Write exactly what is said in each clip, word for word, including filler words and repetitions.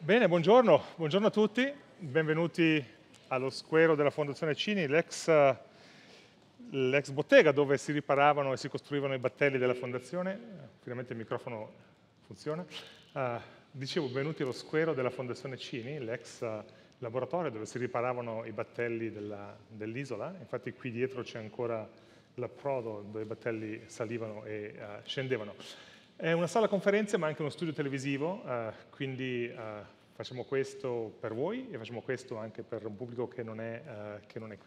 Bene, buongiorno, buongiorno a tutti, benvenuti allo squero della Fondazione Cini, l'ex bottega dove si riparavano e si costruivano i battelli della Fondazione. Finalmente il microfono funziona. Uh, dicevo, benvenuti allo squero della Fondazione Cini, l'ex uh, laboratorio dove si riparavano i battelli dell'isola. Infatti qui dietro c'è ancora l'approdo dove i battelli salivano e uh, scendevano. È una sala conferenze ma anche uno studio televisivo, uh, quindi uh, facciamo questo per voi e facciamo questo anche per un pubblico che non è, uh, che non è qui.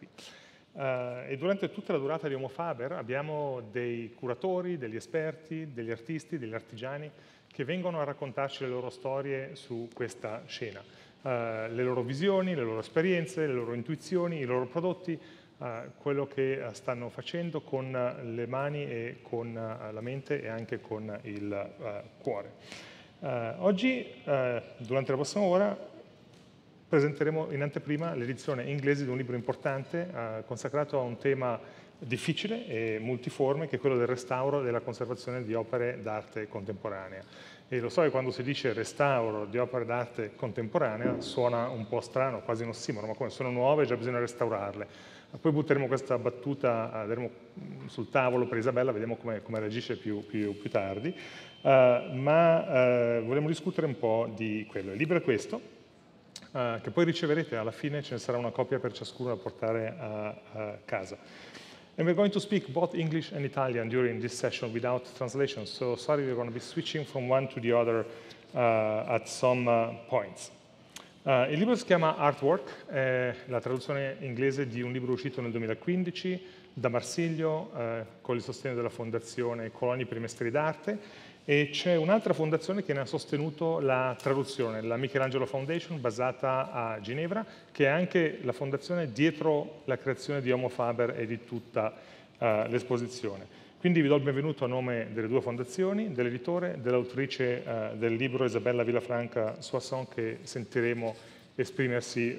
Uh, e durante tutta la durata di Homo Faber abbiamo dei curatori, degli esperti, degli artisti, degli artigiani che vengono a raccontarci le loro storie su questa scena, uh, le loro visioni, le loro esperienze, le loro intuizioni, i loro prodotti, Uh, quello che uh, stanno facendo con uh, le mani e con uh, la mente e anche con il uh, cuore. Uh, oggi, uh, durante la prossima ora, presenteremo in anteprima l'edizione inglese di un libro importante uh, consacrato a un tema difficile e multiforme, che è quello del restauro e della conservazione di opere d'arte contemporanea. E lo so che quando si dice restauro di opere d'arte contemporanea suona un po' strano, quasi un ossimoro, ma come sono nuove già bisogna restaurarle. Poi butteremo questa battuta uh, sul tavolo per Isabella, vediamo come, come reagisce più, più, più tardi, uh, ma uh, vogliamo discutere un po' di quello. Il libro è questo, uh, che poi riceverete, alla fine ce ne sarà una copia per ciascuno da portare a, a casa. And we're going to speak both English and Italian during this session without translation, so sorry, we're going to be switching from one to the other uh, at some uh, points. Uh, il libro si chiama Artwork, è la traduzione inglese di un libro uscito nel duemilaquindici da Marsiglio eh, con il sostegno della Fondazione Coloni per i Mestieri d'Arte, e c'è un'altra fondazione che ne ha sostenuto la traduzione, la Michelangelo Foundation, basata a Ginevra, che è anche la fondazione dietro la creazione di Homo Faber e di tutta uh, l'esposizione. Quindi vi do il benvenuto a nome delle due fondazioni, dell'editore, dell'autrice uh, del libro Isabella Villafranca Soissons, che sentiremo esprimersi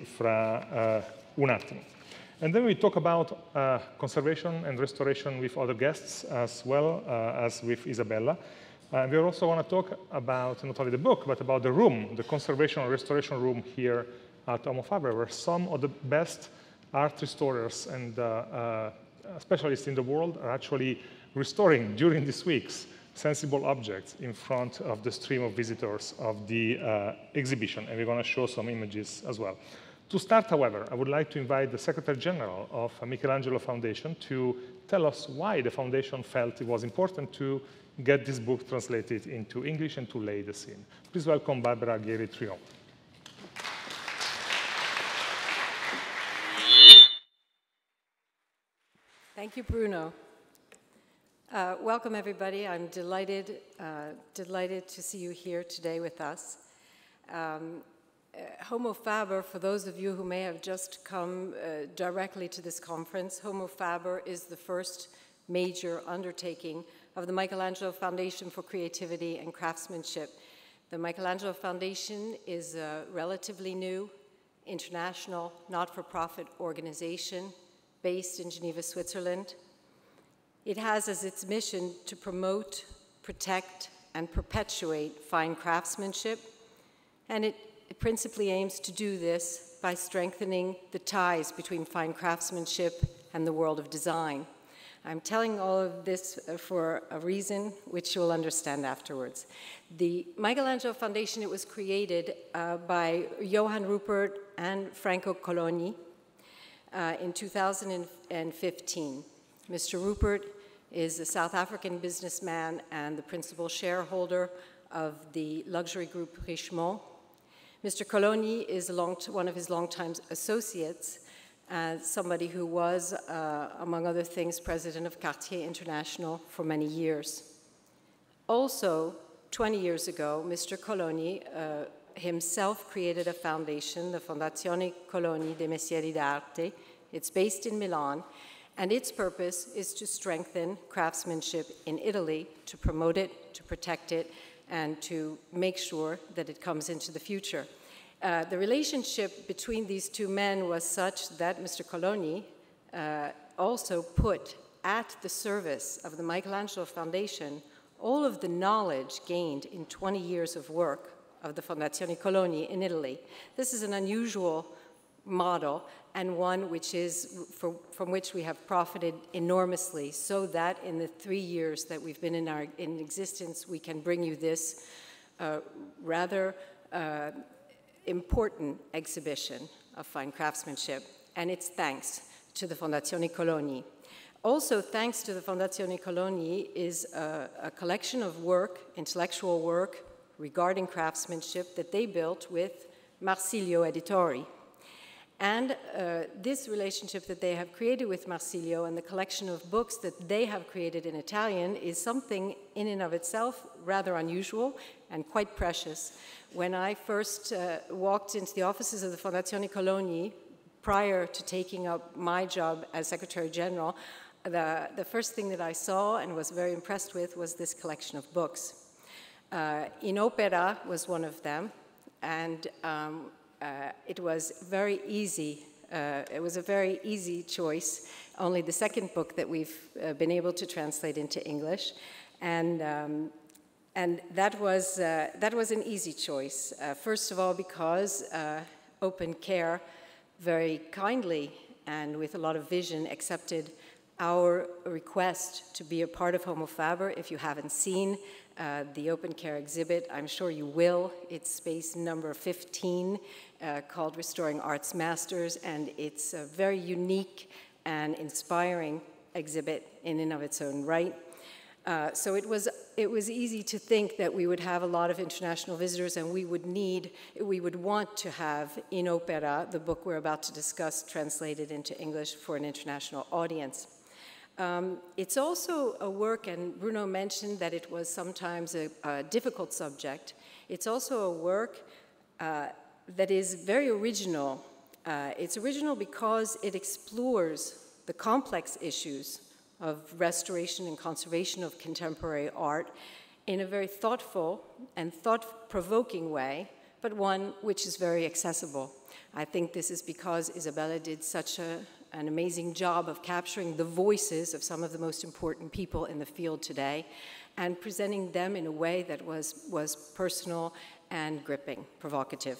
fra uh, un attimo. And then we talk about uh, conservation and restoration with other guests as well uh, as with Isabella. Uh, we also want to talk about not only the book, but about the room, the conservation and restoration room here at Homo Faber, where some of the best art restorers and uh, uh, specialists in the world are actually restoring during these weeks sensible objects in front of the stream of visitors of the uh, exhibition, and we're going to show some images as well. To start, however, I would like to invite the Secretary General of Michelangelo Foundation to tell us why the foundation felt it was important to get this book translated into English and to lay the scene. Please welcome Barbara Ghieri-Trion. Thank you, Bruno. Uh, welcome, everybody. I'm delighted, uh, delighted to see you here today with us. Um, uh, Homo Faber, for those of you who may have just come uh, directly to this conference, Homo Faber is the first major undertaking of the Michelangelo Foundation for Creativity and Craftsmanship. The Michelangelo Foundation is a relatively new, international, not-for-profit organization based in Geneva, Switzerland. It has as its mission to promote, protect, and perpetuate fine craftsmanship, and it, it principally aims to do this by strengthening the ties between fine craftsmanship and the world of design. I'm telling all of this for a reason which you'll understand afterwards. The Michelangelo Foundation, it was created uh, by Johann Rupert and Franco Cologni uh, in two thousand fifteen. Mister Rupert is a South African businessman and the principal shareholder of the luxury group Richemont. Mister Cologni is a long, one of his longtime associates, uh, somebody who was, uh, among other things, president of Cartier International for many years. Also, twenty years ago, Mister Cologni uh, himself created a foundation, the Fondazione Coloni dei Mestieri d'Arte. It's based in Milan, and its purpose is to strengthen craftsmanship in Italy, to promote it, to protect it, and to make sure that it comes into the future. Uh, the relationship between these two men was such that Mister Cologni uh, also put at the service of the Michelangelo Foundation all of the knowledge gained in twenty years of work of the Fondazione Cologni in Italy. This is an unusual model and one which is, for, from which we have profited enormously, so that in the three years that we've been in, our, in existence, we can bring you this uh, rather uh, important exhibition of fine craftsmanship, and it's thanks to the Fondazione Cologni. Also, thanks to the Fondazione Cologni is a, a collection of work, intellectual work, regarding craftsmanship that they built with Marsilio Editori. And uh, this relationship that they have created with Marsilio and the collection of books that they have created in Italian is something in and of itself rather unusual and quite precious. When I first uh, walked into the offices of the Fondazione Cologni, prior to taking up my job as Secretary General, the, the first thing that I saw and was very impressed with was this collection of books. Uh, In Opera was one of them, and um, uh, it was very easy. Uh, it was a very easy choice, only the second book that we've uh, been able to translate into English. And, um, and that, was, uh, that was an easy choice. Uh, first of all, because uh, Open Care very kindly and with a lot of vision accepted our request to be a part of Homo Faber. If you haven't seen uh, the Open Care exhibit, I'm sure you will. It's space number fifteen, uh, called Restoring Art's Masters, and it's a very unique and inspiring exhibit in and of its own right. Uh, so it was, it was easy to think that we would have a lot of international visitors, and we would need, we would want to have In Opera, the book we're about to discuss, translated into English for an international audience. Um, it's also a work, and Bruno mentioned that it was sometimes a, a difficult subject. It's also a work uh, that is very original. Uh, it's original because it explores the complex issues of restoration and conservation of contemporary art in a very thoughtful and thought-provoking way, but one which is very accessible. I think this is because Isabella did such a, an amazing job of capturing the voices of some of the most important people in the field today and presenting them in a way that was, was personal and gripping, provocative.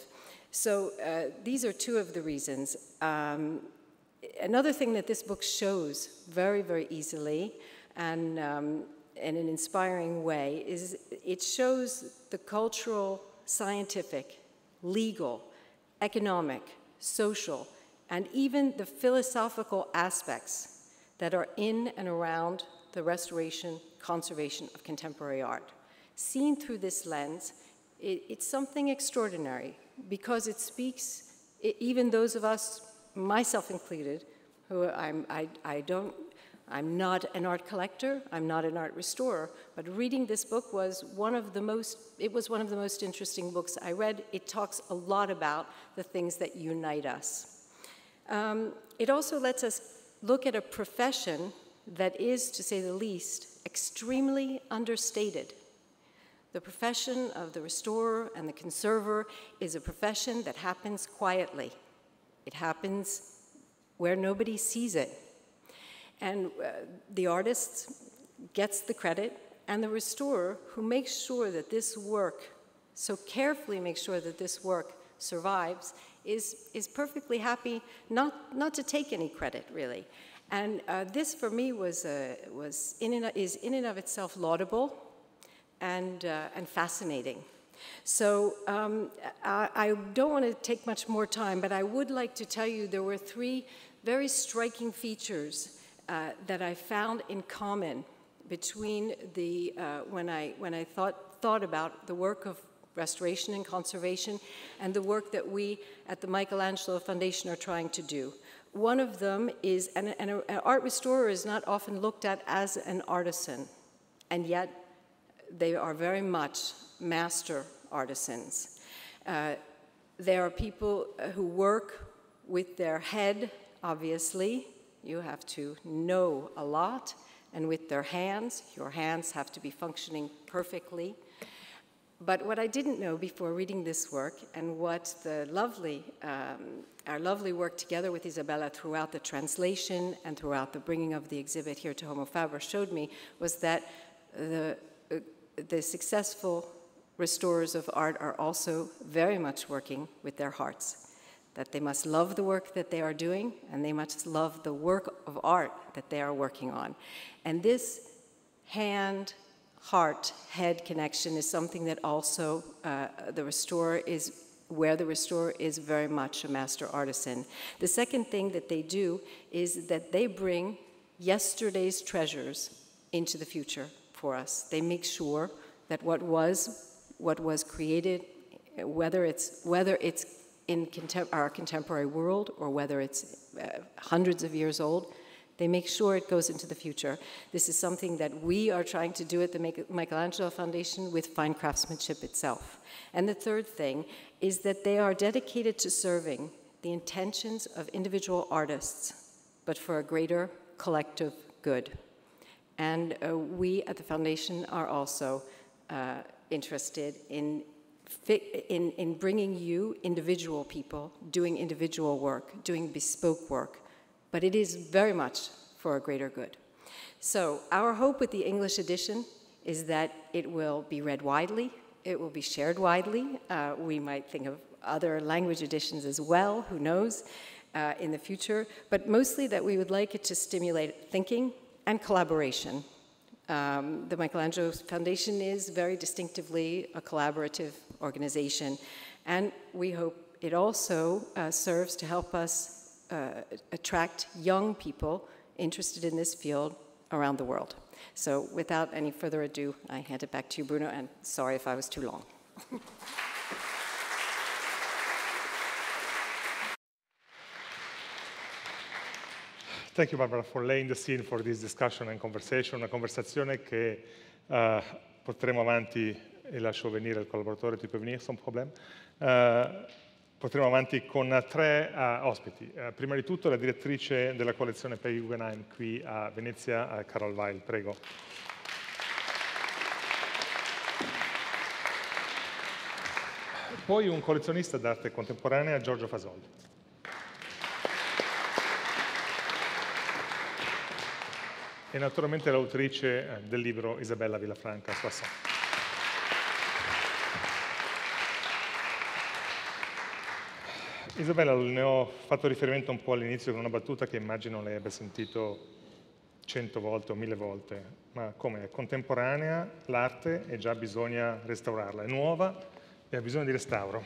So uh, these are two of the reasons. Um, Another thing that this book shows very, very easily and um, in an inspiring way is it shows the cultural, scientific, legal, economic, social, and even the philosophical aspects that are in and around the restoration, conservation of contemporary art. Seen through this lens, it, it's something extraordinary because it speaks, it, even those of us, myself included, who I'm, I, I don't, I'm not an art collector, I'm not an art restorer, but reading this book was one of the most, it was one of the most interesting books I read. It talks a lot about the things that unite us. Um, it also lets us look at a profession that is, to say the least, extremely understated. The profession of the restorer and the conserver is a profession that happens quietly. It happens where nobody sees it. And uh, the artist gets the credit, and the restorer, who makes sure that this work, so carefully makes sure that this work survives, is, is perfectly happy not, not to take any credit, really. And uh, this, for me, was, uh, was in and, is in and of itself laudable and, uh, and fascinating. So um, I, I don't want to take much more time, but I would like to tell you there were three very striking features uh, that I found in common between the, uh, when I, when I thought, thought about the work of restoration and conservation and the work that we at the Michelangelo Foundation are trying to do. One of them is, and, and a, an art restorer is not often looked at as an artisan, and yet they are very much master artisans. Uh, there are people who work with their head, obviously. You have to know a lot, and with their hands. Your hands have to be functioning perfectly. But what I didn't know before reading this work, and what the lovely, um, our lovely work together with Isabella throughout the translation and throughout the bringing of the exhibit here to Homo Faber showed me, was that the, uh, the successful restorers of art are also very much working with their hearts, that they must love the work that they are doing, and they must love the work of art that they are working on. And this hand, heart, head connection is something that also uh, the restorer is, where the restorer is very much a master artisan. The second thing that they do is that they bring yesterday's treasures into the future for us. They make sure that what was, what was created, whether it's, whether it's in contem our contemporary world or whether it's uh, hundreds of years old, they make sure it goes into the future. This is something that we are trying to do at the Michelangelo Foundation with fine craftsmanship itself. And the third thing is that they are dedicated to serving the intentions of individual artists, but for a greater collective good. And uh, we at the foundation are also uh, interested in, in, in bringing you individual people doing individual work, doing bespoke work, but it is very much for a greater good. So our hope with the English edition is that it will be read widely, it will be shared widely. Uh, we might think of other language editions as well, who knows, uh, in the future, but mostly that we would like it to stimulate thinking and collaboration. Um, the Michelangelo Foundation is very distinctively a collaborative organization, and we hope it also uh, serves to help us Uh, attract young people interested in this field around the world. So without any further ado, I hand it back to you, Bruno, and sorry if I was too long. Thank you, Barbara, for laying the scene for this discussion and conversation, una conversazione che uh, porteremo avanti, e lascio venire il collaboratore, tu peux venire, sans problème. Uh, Potremo avanti con tre uh, ospiti. Uh, prima di tutto la direttrice della collezione Peggy Guggenheim qui a Venezia, uh, Carol Weil, prego. Poi un collezionista d'arte contemporanea, Giorgio Fasoldi. E naturalmente l'autrice uh, del libro Isabella Villafranca Soissons. Isabella, ne ho fatto riferimento un po' all'inizio con una battuta che immagino lei abbia sentito cento volte o mille volte, ma come è contemporanea l'arte e già bisogna restaurarla, è nuova e ha bisogno di restauro.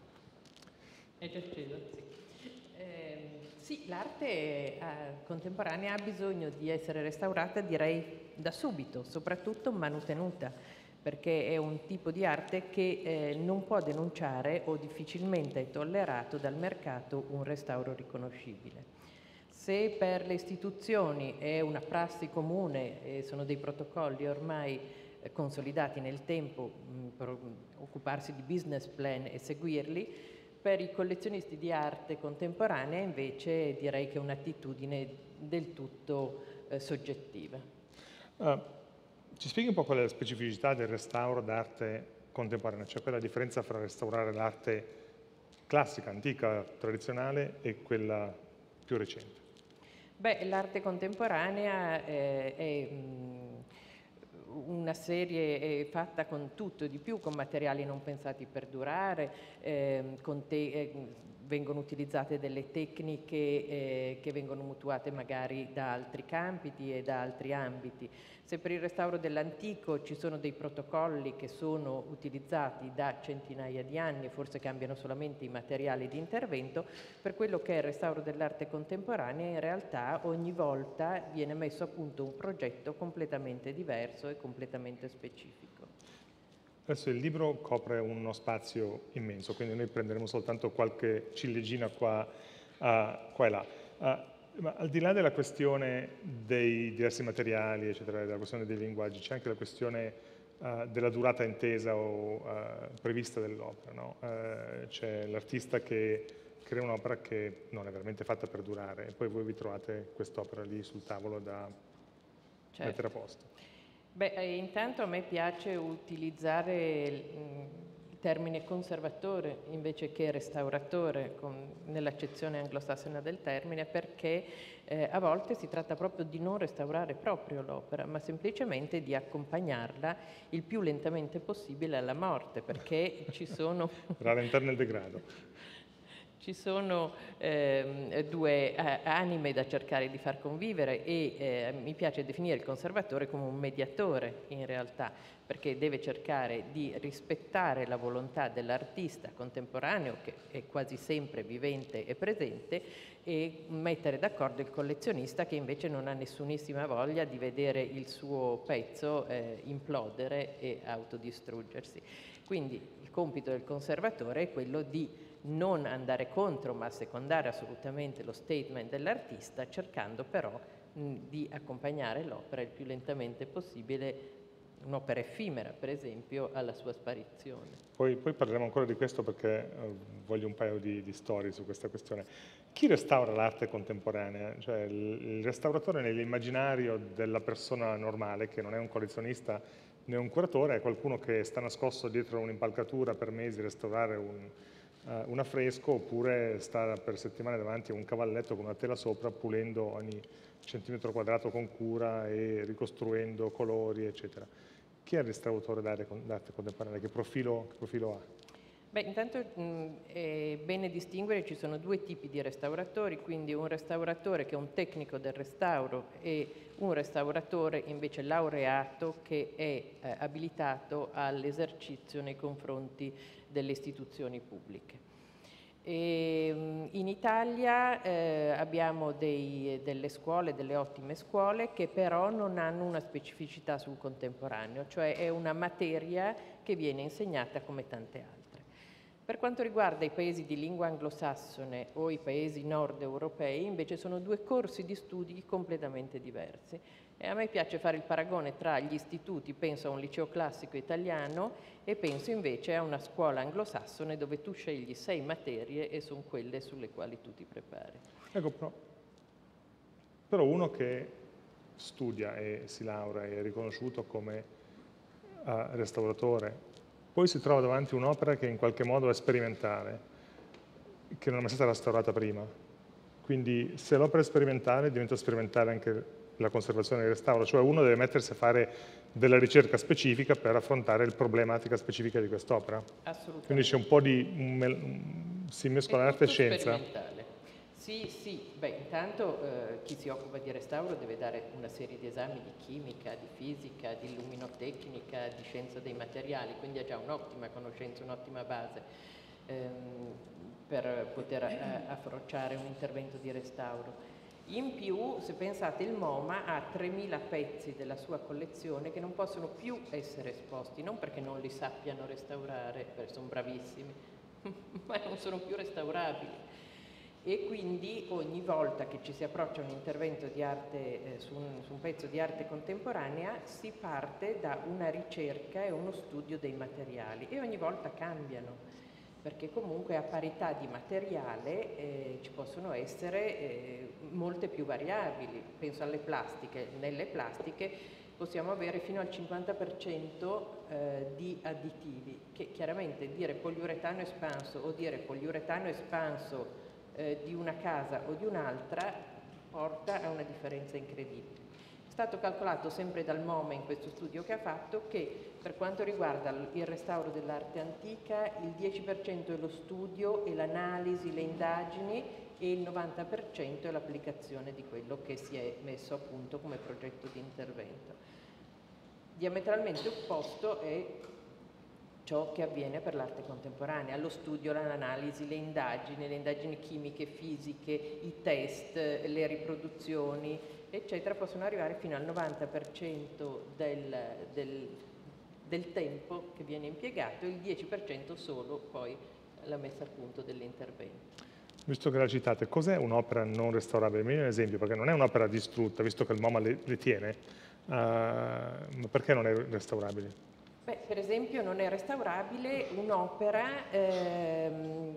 È già acceso, sì. Eh, sì, l'arte eh, contemporanea ha bisogno di essere restaurata, direi, da subito, soprattutto manutenuta, perché è un tipo di arte che eh, non può denunciare o difficilmente è tollerato dal mercato un restauro riconoscibile. Se per le istituzioni è una prassi comune e sono dei protocolli ormai eh, consolidati nel tempo mh, per occuparsi di business plan e seguirli, per i collezionisti di arte contemporanea invece direi che è un'attitudine del tutto eh, soggettiva. Uh. Ci spieghi un po' qual è la specificità del restauro d'arte contemporanea, cioè quella differenza fra restaurare l'arte classica, antica, tradizionale e quella più recente? Beh, l'arte contemporanea eh, è mh, una serie è fatta con tutto di più, con materiali non pensati per durare, eh, con te eh, vengono utilizzate delle tecniche eh, che vengono mutuate magari da altri campi e da altri ambiti. Se per il restauro dell'antico ci sono dei protocolli che sono utilizzati da centinaia di anni, forse cambiano solamente i materiali di intervento, per quello che è il restauro dell'arte contemporanea in realtà ogni volta viene messo a punto un progetto completamente diverso e completamente specifico. Adesso il libro copre uno spazio immenso, quindi noi prenderemo soltanto qualche ciliegina qua, uh, qua e là. Uh, ma al di là della questione dei diversi materiali, eccetera, della questione dei linguaggi, c'è anche la questione uh, della durata intesa o uh, prevista dell'opera, no? Uh, c'è l'artista che crea un'opera che non è veramente fatta per durare e poi voi vi trovate quest'opera lì sul tavolo da certo. mettere a posto. Beh, intanto a me piace utilizzare il termine conservatore invece che restauratore, nell'accezione anglosassone del termine, perché eh, a volte si tratta proprio di non restaurare proprio l'opera, ma semplicemente di accompagnarla il più lentamente possibile alla morte, perché ci sono... rallentare il degrado. Ci sono eh, due eh, anime da cercare di far convivere e eh, mi piace definire il conservatore come un mediatore in realtà, perché deve cercare di rispettare la volontà dell'artista contemporaneo, che è quasi sempre vivente e presente, e mettere d'accordo il collezionista che invece non ha nessunissima voglia di vedere il suo pezzo eh, implodere e autodistruggersi. Quindi il compito del conservatore è quello di non andare contro, ma secondare assolutamente lo statement dell'artista, cercando però mh, di accompagnare l'opera il più lentamente possibile, un'opera effimera, per esempio, alla sua sparizione. Poi, poi parleremo ancora di questo perché eh, voglio un paio di, di storie su questa questione. Chi restaura l'arte contemporanea? Cioè, il, il restauratore nell'immaginario della persona normale, che non è un collezionista né un curatore, è qualcuno che sta nascosto dietro un'impalcatura per mesi a restaurare un... Uh, un affresco, oppure stare per settimane davanti a un cavalletto con una tela sopra, pulendo ogni centimetro quadrato con cura e ricostruendo colori, eccetera. Chi è il restauratore d'arte contemporanea? Che profilo, che profilo ha? Beh, intanto mh, è bene distinguere, ci sono due tipi di restauratori, quindi un restauratore che è un tecnico del restauro e un restauratore invece laureato che è eh, abilitato all'esercizio nei confronti delle istituzioni pubbliche. E, mh, in Italia eh, abbiamo dei, delle scuole, delle ottime scuole, che però non hanno una specificità sul contemporaneo, cioè è una materia che viene insegnata come tante altre. Per quanto riguarda i paesi di lingua anglosassone o i paesi nord europei, invece sono due corsi di studi completamente diversi. E a me piace fare il paragone tra gli istituti, penso a un liceo classico italiano e penso invece a una scuola anglosassone dove tu scegli sei materie e sono quelle sulle quali tu ti prepari. Ecco, però, però uno che studia e si laurea e è riconosciuto come uh, restauratore, poi si trova davanti a un'opera che in qualche modo è sperimentale, che non è mai stata restaurata prima. Quindi se l'opera è sperimentale, diventa sperimentale anche la conservazione e il restauro, cioè uno deve mettersi a fare della ricerca specifica per affrontare la problematica specifica di quest'opera. Assolutamente. Quindi c'è un po' di... Un un, si mescola arte e scienza. Sì, sì, beh, intanto eh, chi si occupa di restauro deve dare una serie di esami di chimica, di fisica, di luminotecnica, di scienza dei materiali, quindi ha già un'ottima conoscenza, un'ottima base ehm, per poter eh, approcciare un intervento di restauro. In più, se pensate, il MoMA ha tremila pezzi della sua collezione che non possono più essere esposti, non perché non li sappiano restaurare, perché sono bravissimi, ma non sono più restaurabili. E quindi ogni volta che ci si approccia a un intervento di arte, eh, su, un, su un pezzo di arte contemporanea, si parte da una ricerca e uno studio dei materiali e ogni volta cambiano, perché comunque a parità di materiale eh, ci possono essere eh, molte più variabili. Penso alle plastiche. Nelle plastiche possiamo avere fino al cinquanta per cento eh, di additivi, che chiaramente dire poliuretano espanso o dire poliuretano espanso Eh, di una casa o di un'altra porta a una differenza incredibile. È stato calcolato sempre dal MoMA in questo studio che ha fatto che per quanto riguarda il restauro dell'arte antica il dieci per cento è lo studio e l'analisi, le indagini e il novanta per cento è l'applicazione di quello che si è messo a punto come progetto di intervento. Diametralmente opposto è ciò che avviene per l'arte contemporanea, lo studio, l'analisi, le indagini, le indagini chimiche, fisiche, i test, le riproduzioni, eccetera, possono arrivare fino al novanta per cento del, del, del tempo che viene impiegato e il dieci per cento solo poi la messa a punto dell'intervento. Visto che la citate, cos'è un'opera non restaurabile? Mi viene un esempio, perché non è un'opera distrutta, visto che il MoMA le, le tiene, uh, ma perché non è restaurabile? Beh, per esempio non è restaurabile un'opera, ehm,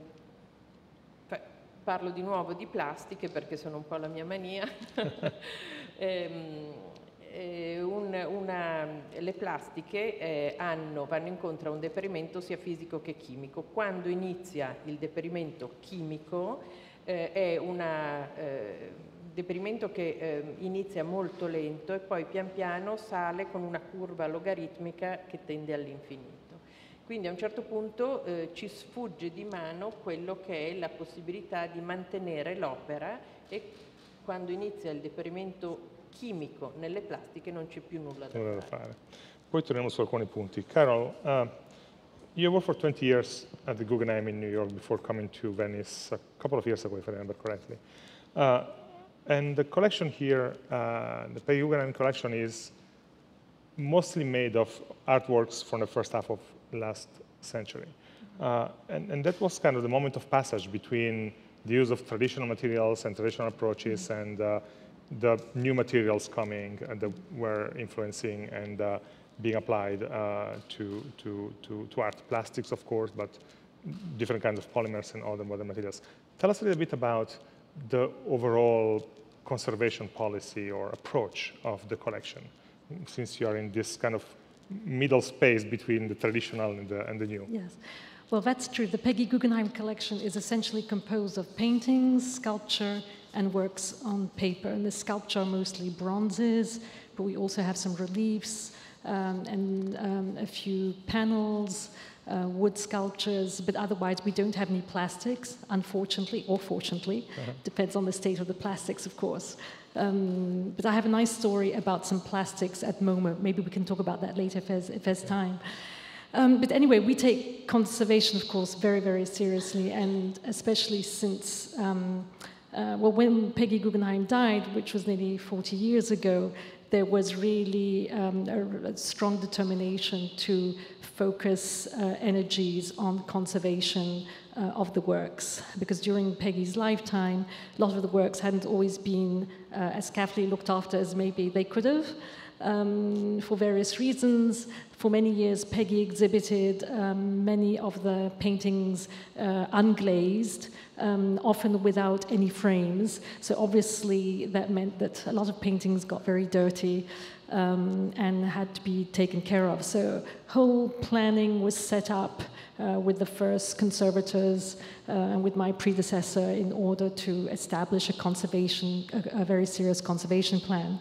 parlo di nuovo di plastiche perché sono un po' la mia mania, ehm, Eh, un, una, le plastiche eh, hanno, vanno incontro a un deperimento sia fisico che chimico. Quando inizia il deperimento chimico eh, è un eh, deperimento che eh, inizia molto lento e poi pian piano sale con una curva logaritmica che tende all'infinito. Quindi a un certo punto eh, ci sfugge di mano quello che è la possibilità di mantenere l'opera, e quando inizia il deperimento chimico nelle plastiche non c'è più nulla da fare. da fare. Poi torniamo su alcuni punti. Carol, uh, you worked for twenty years at the Guggenheim in New York before coming to Venice a couple of years ago, if I remember correctly. Uh, and the collection here, uh, the Peggy Guggenheim collection, is mostly made of artworks from the first half of last century. Uh, and, and that was kind of the moment of passage between the use of traditional materials and traditional approaches mm-hmm. and uh, the new materials coming and that were influencing and uh, being applied uh, to, to, to, to art. Plastics, of course, but different kinds of polymers and other modern materials. Tell us a little bit about the overall conservation policy or approach of the collection, since you are in this kind of middle space between the traditional and the, and the new. Yes. Well, that's true. The Peggy Guggenheim collection is essentially composed of paintings, sculpture, and works on paper. And the sculpture are mostly bronzes, but we also have some reliefs um, and um, a few panels, uh, wood sculptures, but otherwise we don't have any plastics, unfortunately, or fortunately. Uh-huh. Depends on the state of the plastics, of course. Um, but I have a nice story about some plastics at MoMA. Maybe we can talk about that later if there's, if there's time. Um, but anyway, we take conservation, of course, very, very seriously, and especially since, um, uh, well, when Peggy Guggenheim died, which was nearly forty years ago, there was really um, a, a strong determination to focus uh, energies on conservation uh, of the works, because during Peggy's lifetime, a lot of the works hadn't always been uh, as carefully looked after as maybe they could have. Um, for various reasons. For many years, Peggy exhibited um, many of the paintings uh, unglazed, um, often without any frames. So obviously that meant that a lot of paintings got very dirty um, and had to be taken care of. So whole planning was set up uh, with the first conservators uh, and with my predecessor in order to establish a conservation, a, a very serious conservation plan.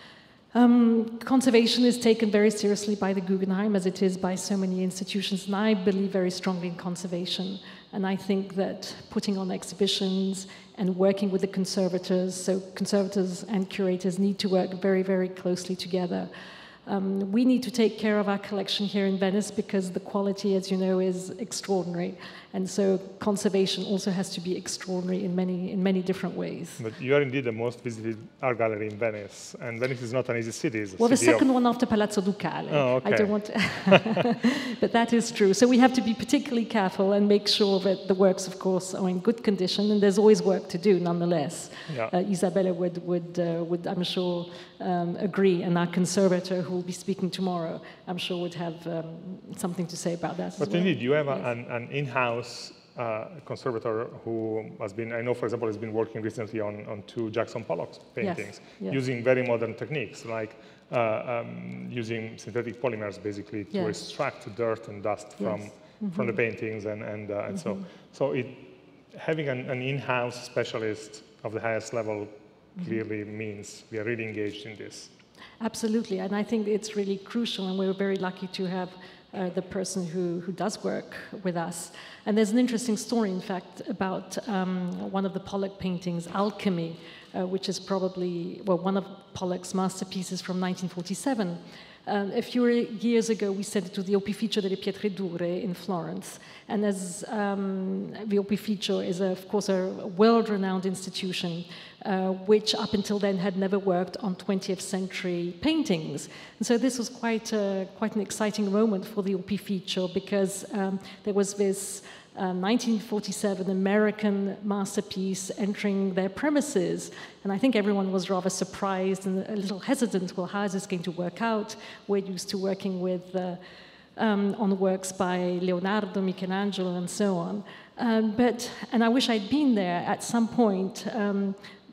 Um, conservation is taken very seriously by the Guggenheim, as it is by so many institutions, and I believe very strongly in conservation. And I think that putting on exhibitions and working with the conservators, so conservators and curators need to work very, very closely together. Um, we need to take care of our collection here in Venice because the quality, as you know, is extraordinary. And so conservation also has to be extraordinary in many, in many different ways. But you are indeed the most visited art gallery in Venice, and Venice is not an easy city. It's a well, the city second of... one after Palazzo Ducale. Oh, okay. I don't want to... But that is true. So we have to be particularly careful and make sure that the works, of course, are in good condition, and there's always work to do, nonetheless. Yeah. Uh, Isabella would, would, uh, would I'm sure, um, agree, and our conservator, who will be speaking tomorrow, I'm sure would have um, something to say about that But as well. indeed, you have yes. a, an, an in-house uh, conservator who has been, I know, for example, has been working recently on, on two Jackson Pollock paintings, yes. Yes. using very modern techniques, like uh, um, using synthetic polymers, basically, to yes. extract dirt and dust from, yes. mm-hmm. from the paintings, and, and, uh, and mm-hmm. so, so it, having an, an in-house specialist of the highest level clearly mm-hmm. means we are really engaged in this. Absolutely, and I think it's really crucial, and we're very lucky to have uh, the person who, who does work with us. And there's an interesting story, in fact, about um, one of the Pollock paintings, Alchemy, uh, which is probably, well, one of Pollock's masterpieces from nineteen forty-seven. Um, a few years ago, we sent it to the Opificio delle Pietre Dure in Florence. And as um, the Opificio is, a, of course, a world-renowned institution, uh, which up until then had never worked on twentieth century paintings. And so this was quite, a, quite an exciting moment for the Opificio, because um, there was this Uh, nineteen forty-seven American masterpiece entering their premises. And I think everyone was rather surprised and a little hesitant. Well, how is this going to work out? We're used to working with, uh, um, on works by Leonardo, Michelangelo, and so on. Um, but, and I wish I'd been there at some point, um,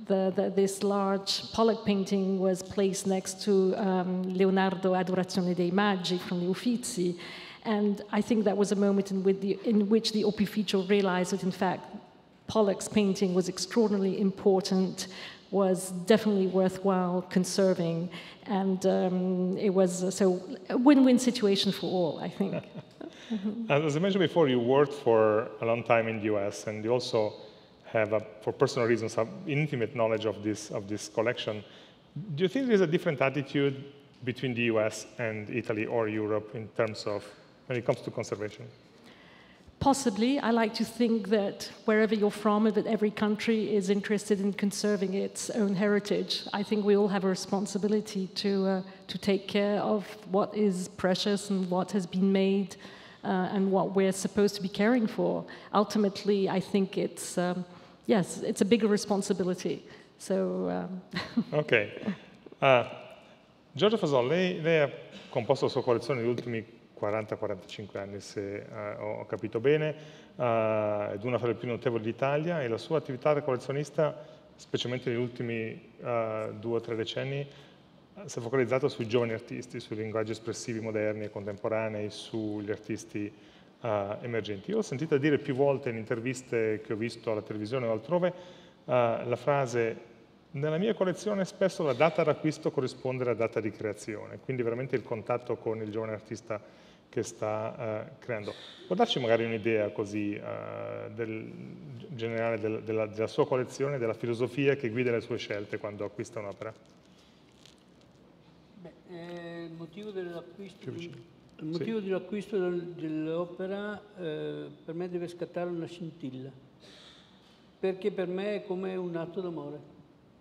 the, the, this large Pollock painting was placed next to um, Leonardo Adorazione dei Magi from the Uffizi. And I think that was a moment in, with the, in which the Opificio realized that, in fact, Pollock's painting was extraordinarily important, was definitely worthwhile conserving. And um, it was uh, so a win-win situation for all, I think. Mm-hmm. As I mentioned before, you worked for a long time in the U S, and you also have, a, for personal reasons, an intimate knowledge of this, of this collection. Do you think there's a different attitude between the U S and Italy or Europe in terms of, when it comes to conservation? Possibly. I like to think that wherever you're from, that every country is interested in conserving its own heritage. I think we all have a responsibility to, uh, to take care of what is precious and what has been made uh, and what we're supposed to be caring for. Ultimately, I think it's, um, yes, it's a bigger responsibility. So, um Ok. Uh, Giorgio Fasol, lei, lei ha composto la sua collezione negli ultimi quaranta quarantacinque anni, se uh, ho capito bene, uh, ed una fra le più notevoli d'Italia, e la sua attività da collezionista, specialmente negli ultimi uh, due o tre decenni, si è focalizzata sui giovani artisti, sui linguaggi espressivi moderni e contemporanei, sugli artisti uh, emergenti. Io ho sentito dire più volte in interviste che ho visto alla televisione o altrove uh, la frase: nella mia collezione spesso la data d'acquisto corrisponde alla data di creazione, quindi veramente il contatto con il giovane artista che sta uh, creando. Può darci magari un'idea così uh, del, generale del, della, della sua collezione, della filosofia che guida le sue scelte quando acquista un'opera? Beh, eh, il motivo dell'acquisto Sì. dell'acquisto dell'opera eh, per me deve scattare una scintilla, perché per me è come un atto d'amore.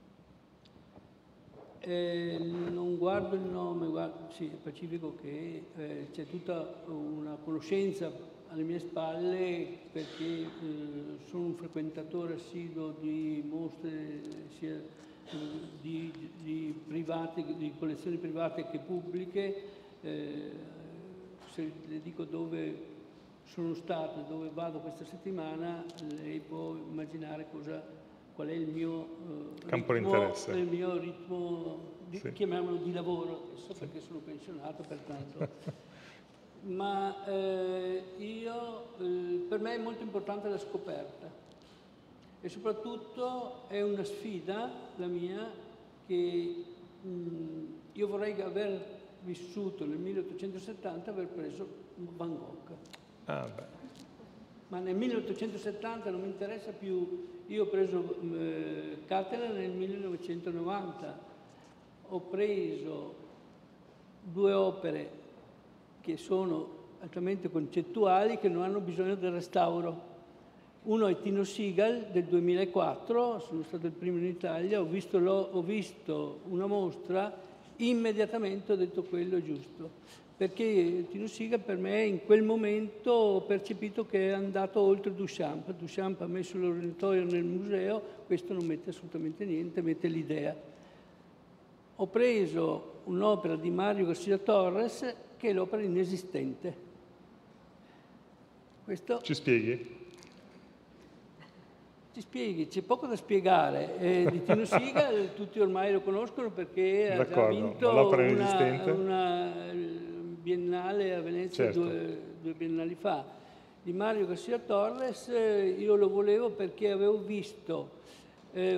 Eh, non guardo il nome, guardo, sì, è pacifico che eh, c'è tutta una conoscenza alle mie spalle, perché eh, sono un frequentatore assiduo di mostre sia eh, di, di, private, di collezioni private che pubbliche. Eh, se le dico dove sono stato e dove vado questa settimana, lei può immaginare cosa qual è il mio, eh, campo ritmo, di interesse. Il mio ritmo, di, sì. chiamiamolo di lavoro, adesso sì. Perché sono pensionato, pertanto. Ma eh, io, eh, per me è molto importante la scoperta, e soprattutto è una sfida, la mia, che mh, io vorrei aver vissuto nel milleottocentosettanta, aver preso Van Gogh. Ah, beh. Ma nel milleottocentosettanta non mi interessa più. Io ho preso eh, cattedra nel millenovecentonovanta, ho preso due opere che sono altamente concettuali, che non hanno bisogno del restauro. Uno è Tino Sehgal del duemilaquattro, sono stato il primo in Italia, ho visto, ho visto una mostra, immediatamente ho detto quello è giusto. Perché Tino Sehgal per me in quel momento ho percepito che è andato oltre Duchamp. Duchamp ha messo l'oratorio nel museo, questo non mette assolutamente niente, mette l'idea. Ho preso un'opera di Mario Garcia Torres, che è l'opera inesistente. Questo... Ci spieghi? Ci spieghi, c'è poco da spiegare. Eh, di Tino Sehgal tutti ormai lo conoscono perché ha già vinto una, una biennale a Venezia, certo. due, due biennali fa. Di Mario Garcia Torres eh, io lo volevo perché avevo visto eh,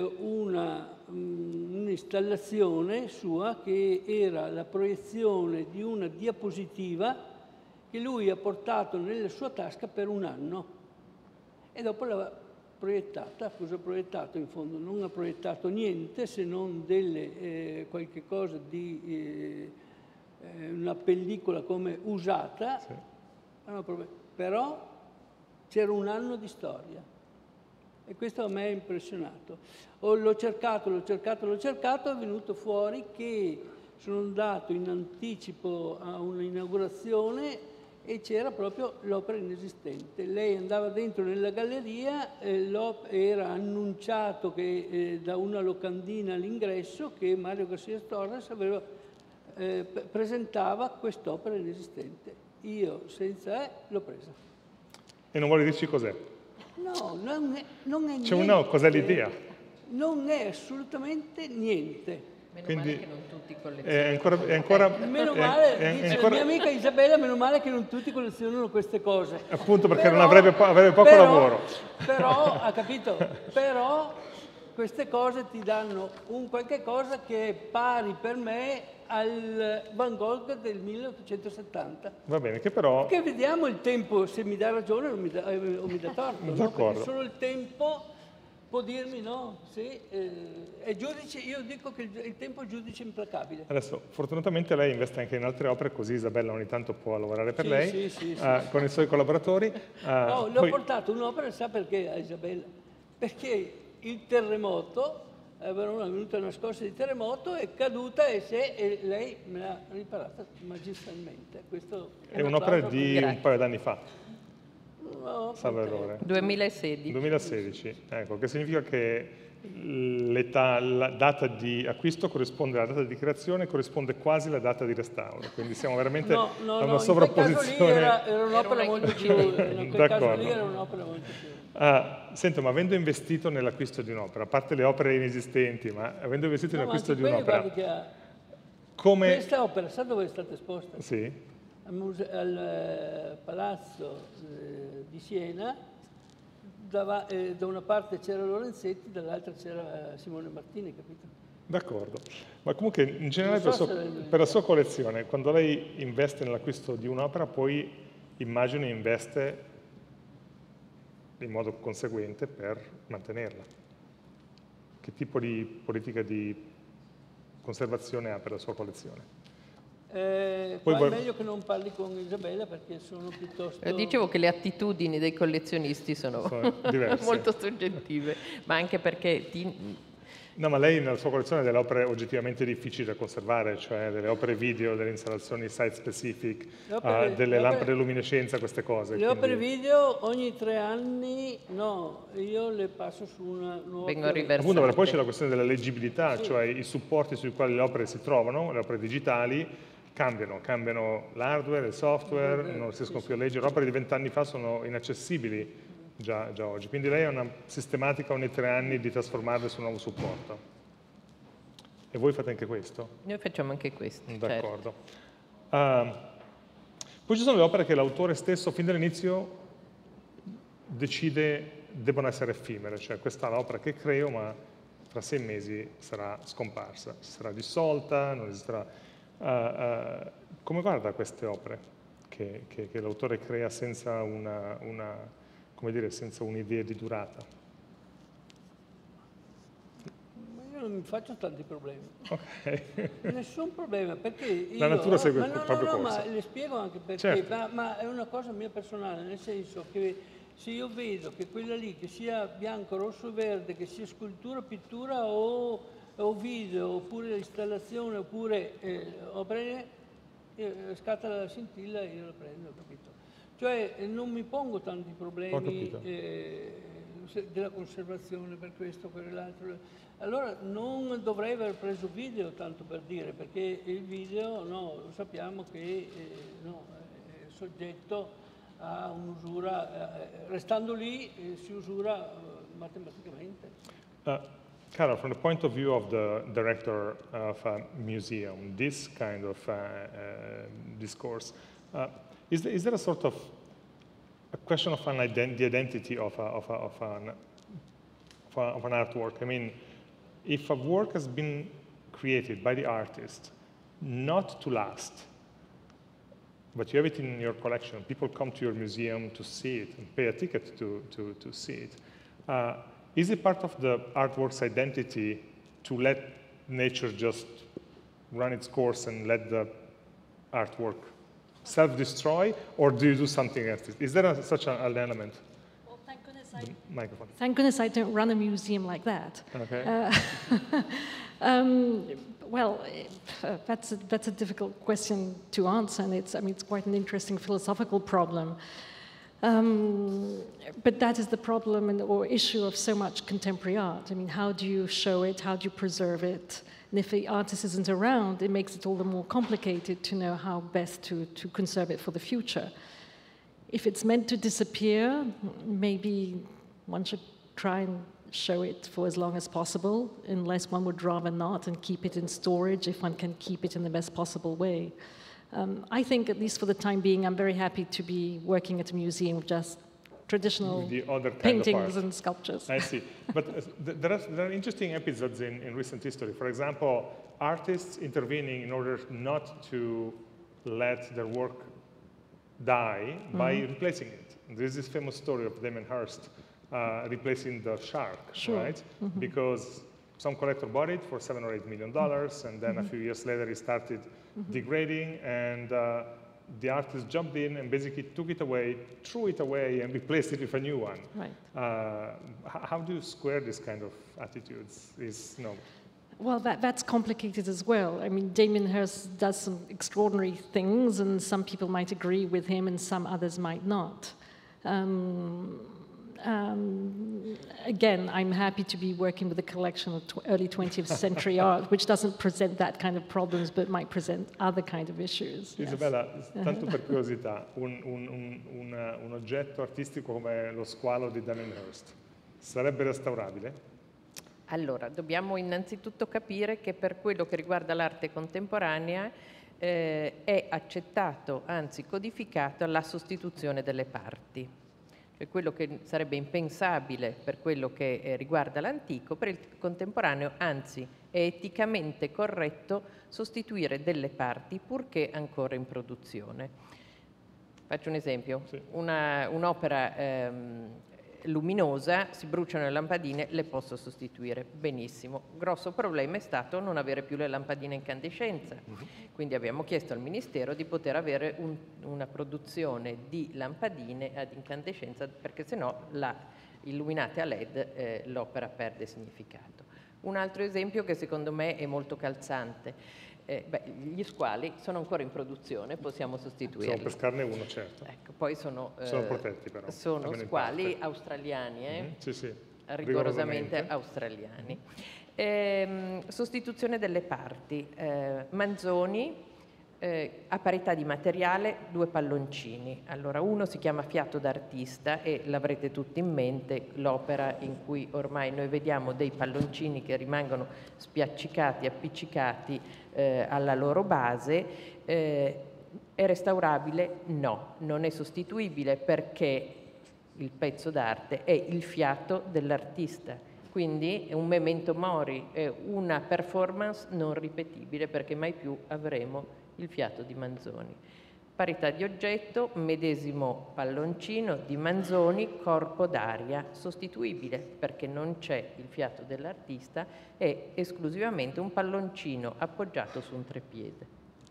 un'installazione sua che era la proiezione di una diapositiva che lui ha portato nella sua tasca per un anno e dopo l'ha proiettata. Cosa ha proiettato in fondo? Non ha proiettato niente se non delle, eh, qualche cosa di eh, una pellicola come usata, sì. Però c'era un anno di storia e questo a me ha impressionato. L'ho cercato, l'ho cercato, l'ho cercato, è venuto fuori che sono andato in anticipo a un'inaugurazione e c'era proprio l'opera inesistente. Lei andava dentro nella galleria, eh, era annunciato che, eh, da una locandina all'ingresso che Mario Garcia Torres aveva, eh, presentava quest'opera inesistente. Io, senza E, l'ho presa. E non vuole dirci cos'è? No, non è, non è C'è un no, cos'è l'idea? non è assolutamente niente. Meno Quindi male che non tutti collezionano. è ancora, è ancora, Meno è- male, è- è dice ancora- la mia amica Isabella, meno male che non tutti collezionano queste cose. appunto perché non avrebbe, po- avrebbe poco però- lavoro. Però, ha capito? Però queste cose ti danno un qualche cosa che è pari per me al Van Gogh del milleottocentosettanta. Va bene, che però Che vediamo il tempo, se mi dà ragione o mi dà, eh, o mi dà torto, no? D'accordo. Perché solo il tempo può dirmi no, sì, eh, è giudice, io dico che il, il tempo è giudice implacabile. adesso fortunatamente lei investe anche in altre opere, così Isabella ogni tanto può lavorare per Sì, lei sì, sì, sì. eh, con i suoi collaboratori. eh, No, le ho poi- portato un'opera, sa perché a Isabella? Perché il terremoto, a Verona è venuta una scossa di terremoto, è caduta e, se, e lei me l'ha riparata magistralmente. Questo è un'opera applauso di Grazie. un paio d'anni fa, per- no, salve errore. duemilasedici. duemilasedici, ecco, che significa che l'età, la data di acquisto corrisponde alla data di creazione, corrisponde quasi alla data di restauro, quindi siamo veramente No, no, a una no, sovrapposizione. in quel caso lì era, era un'opera Era una molto più... coincidenza. In quel caso D'accordo. lì era un'opera molto più... Ah, senta, ma avendo investito nell'acquisto di un'opera, a parte le opere inesistenti, ma avendo investito No, ma nell'acquisto anche di quelli, un'opera, guardi che ha... come... Questa opera, sa dove è stata esposta? Sì, Al, muse- al, eh, Palazzo eh, di Siena, dava- eh, da una parte c'era Lorenzetti, dall'altra c'era eh, Simone Martini, capito? d'accordo. Ma comunque in generale Non per, so sua- se- per la sua collezione, quando lei investe nell'acquisto di un'opera, poi immagino investe in modo conseguente per mantenerla. Che tipo di politica di conservazione ha per la sua collezione? Eh, Poi qua è voi- meglio che non parli con Isabella perché sono piuttosto... Eh, Dicevo che le attitudini dei collezionisti sono, Sono diverse. molto soggettive, ma anche perché ti- No, ma lei nella sua collezione ha delle opere oggettivamente difficili da conservare, cioè delle opere video, delle installazioni site specific, Le opere- eh, delle le opere- lampade a luminescenza, queste cose. Le opere quindi- video ogni tre anni, no, io le passo su una nuova... vengono pianeta. riversate. Appunto, perché poi c'è la questione della leggibilità, cioè i supporti sui quali le opere si trovano, le opere digitali, cambiano, cambiano l'hardware, il software, non riescono più a leggere. Le opere di vent'anni fa sono inaccessibili già, già oggi, quindi lei ha una sistematica ogni tre anni di trasformarle su un nuovo supporto. E voi fate anche questo? Noi facciamo anche questo. certo. D'accordo. Ah, poi ci sono le opere che l'autore stesso, fin dall'inizio, decide debbano essere effimere, cioè questa è l'opera che creo, ma tra sei mesi sarà scomparsa, sarà dissolta, non esisterà. Ah, ah, come guarda queste opere che, che- che l'autore crea senza una, una, come dire, senza un'idea di durata? Ma io non mi faccio tanti problemi. Ok. Nessun problema, perché io... La natura segue ma il no, proprio no, no, corso. ma le spiego anche perché, Certo. ma, ma è una cosa mia personale, nel senso che se io vedo che quella lì, che sia bianco, rosso, verde, che sia scultura, pittura o, o video, oppure installazione, oppure eh, opere, eh, scatta la scintilla e io la prendo, capito? Cioè eh, non mi pongo tanti Ho problemi capito. eh, se- della conservazione per questo, per l'altro. Allora non dovrei aver preso video, tanto per dire, perché il video, no, lo sappiamo che eh, no, è soggetto a un'usura, eh, restando lì eh, si usura eh, matematicamente. Uh, Carol, from the point of view of the director of a museum, this kind of uh, uh, discourse, uh, is, there, is there a sort of a question of an ident the identity of, a, of, a, of, an, of, a, of an artwork? I mean, if a work has been created by the artist not to last, but you have it in your collection, people come to your museum to see it and pay a ticket to, to, to see it, uh, is it part of the artwork's identity to let nature just run its course and let the artwork self-destroy, or do you do something else? Is there a, such a, an element? Well, thank goodness I, The microphone. thank goodness I don't run a museum like that. Okay. Uh, um, well, uh, that's a, that's a difficult question to answer, and it's I mean it's quite an interesting philosophical problem. Um, but that is the problem and, or issue of so much contemporary art. I mean, how do you show it? How do you preserve it? And if the artist isn't around, it makes it all the more complicated to know how best to, to conserve it for the future. If it's meant to disappear, maybe one should try and show it for as long as possible, unless one would rather not and keep it in storage if one can keep it in the best possible way. Um, I think, at least for the time being, I'm very happy to be working at a museum with just traditional the other kind paintings of and sculptures. I see. But uh, th there, are, there are interesting episodes in, in recent history. For example, artists intervening in order not to let their work die by mm-hmm. replacing it. There's this famous story of Damien Hirst uh, replacing the shark, sure. right? Mm-hmm. Because some collector bought it for seven or eight million dollars, and then mm-hmm. a few years later it started mm-hmm. degrading, and uh, the artist jumped in and basically took it away, threw it away, and replaced it with a new one. Right. Uh, how do you square this kind of attitudes? Is no. Well, that, that's complicated as well. I mean, Damien Hirst does some extraordinary things, and some people might agree with him, and some others might not. Um, um, again, I'm happy to be working with a collection of tw early twentieth century art, which doesn't present that kind of problems, but might present other kind of issues. Isabella, yes. tanto per curiosità, un, un, un, un, un oggetto artistico come lo squalo di Damien Hirst sarebbe restaurabile? Allora, dobbiamo innanzitutto capire che per quello che riguarda l'arte contemporanea eh, è accettato, anzi codificato, la sostituzione delle parti. Cioè quello che sarebbe impensabile per quello che eh, riguarda l'antico, per il contemporaneo, anzi, è eticamente corretto sostituire delle parti purché ancora in produzione. Faccio un esempio. Sì. Una, un'opera ehm, luminosa, si bruciano le lampadine, le posso sostituire benissimo. Grosso problema è stato non avere più le lampadine a incandescenza, uh-huh. quindi abbiamo chiesto al Ministero di poter avere un, una produzione di lampadine ad incandescenza, perché sennò la illuminate a led eh, l'opera perde significato. Un altro esempio che secondo me è molto calzante. Eh, beh, gli squali sono ancora in produzione, possiamo sostituirli. Possiamo pescarne uno, certo. Ecco, poi sono, eh, sono protetti però. Sono squali australiani, eh? Mm-hmm. Sì, sì. Rigorosamente, rigorosamente australiani. Eh, sostituzione delle parti. Eh, Manzoni, eh, a parità di materiale, due palloncini. Allora, uno si chiama Fiato d'artista e l'avrete tutti in mente, l'opera in cui ormai noi vediamo dei palloncini che rimangono spiaccicati, appiccicati eh, alla loro base. Eh, è restaurabile? No, non è sostituibile perché il pezzo d'arte è il fiato dell'artista. Quindi è un memento mori, è una performance non ripetibile perché mai più avremo il fiato di Manzoni. Parità di oggetto, medesimo palloncino di Manzoni, corpo d'aria, sostituibile perché non c'è il fiato dell'artista, è esclusivamente un palloncino appoggiato su un trepiede.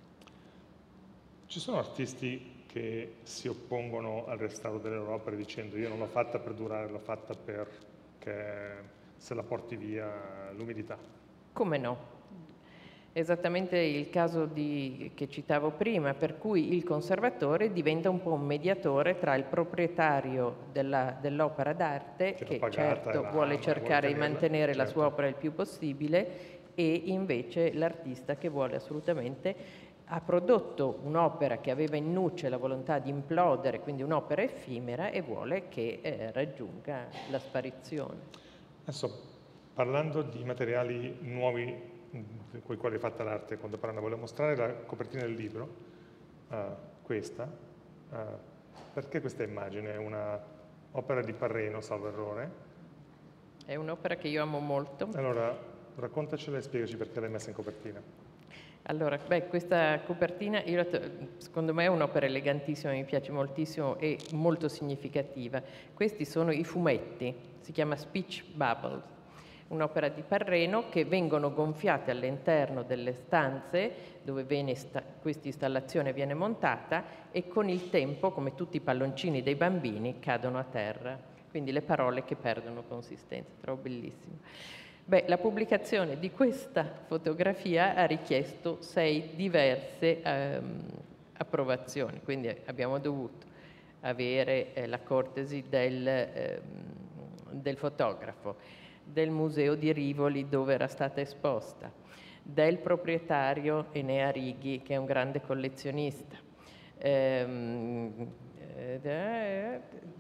Ci sono artisti che si oppongono al restauro delle loro opere dicendo io non l'ho fatta per durare, l'ho fatta perché se la porti via l'umidità? Come no? Esattamente il caso di, che citavo prima, per cui il conservatore diventa un po' un mediatore tra il proprietario della, dell'opera d'arte, che, che certo la, vuole cercare vuole di mantenere certo. la sua opera il più possibile, e invece l'artista che vuole assolutamente, ha prodotto un'opera che aveva in nuce la volontà di implodere, quindi un'opera effimera, e vuole che eh, raggiunga la sparizione. Adesso, parlando di materiali nuovi con i quali è fatta l'arte contemporanea, volevo mostrare la copertina del libro, uh, questa. Uh, perché questa immagine? È un'opera di Parreno, salvo errore. È un'opera che io amo molto. Allora, raccontacela e spiegaci perché l'hai messa in copertina. Allora, beh, questa copertina, io, secondo me è un'opera elegantissima, mi piace moltissimo e molto significativa. Questi sono i fumetti, si chiama Speech Bubbles. Un'opera di Parreno che vengono gonfiate all'interno delle stanze dove viene questa installazione viene montata e con il tempo, come tutti i palloncini dei bambini, cadono a terra. Quindi le parole che perdono consistenza. Trovo bellissimo. Beh, la pubblicazione di questa fotografia ha richiesto sei diverse ehm, approvazioni, quindi abbiamo dovuto avere eh, la cortesi del, ehm, del fotografo, del museo di Rivoli dove era stata esposta, del proprietario Enea Righi, che è un grande collezionista, ehm,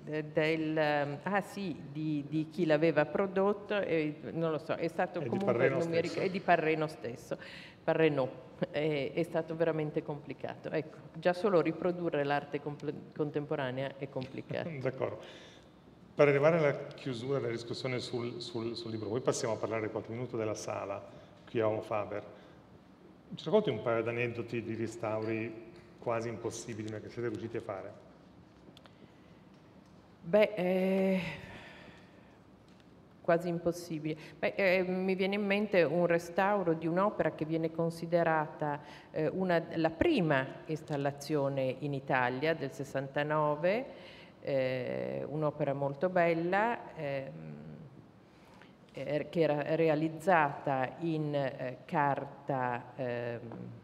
del, ah sì, di, di chi l'aveva prodotto, e, non lo so, è stato E comunque, di non mi ricordo, e di Parreno stesso, Parreno, è, è stato veramente complicato. Ecco, già solo riprodurre l'arte contemporanea è complicato. D'accordo. Per arrivare alla chiusura della discussione sul, sul, sul libro, poi passiamo a parlare qualche minuto della sala qui a Homo Faber. Ci racconti un paio di aneddoti di restauri quasi impossibili, ma che siete riusciti a fare? Beh, eh, quasi impossibile. Beh, eh, mi viene in mente un restauro di un'opera che viene considerata eh, una, la prima installazione in Italia del sessantanove, eh, un'opera molto bella, eh, eh, che era realizzata in eh, carta, eh,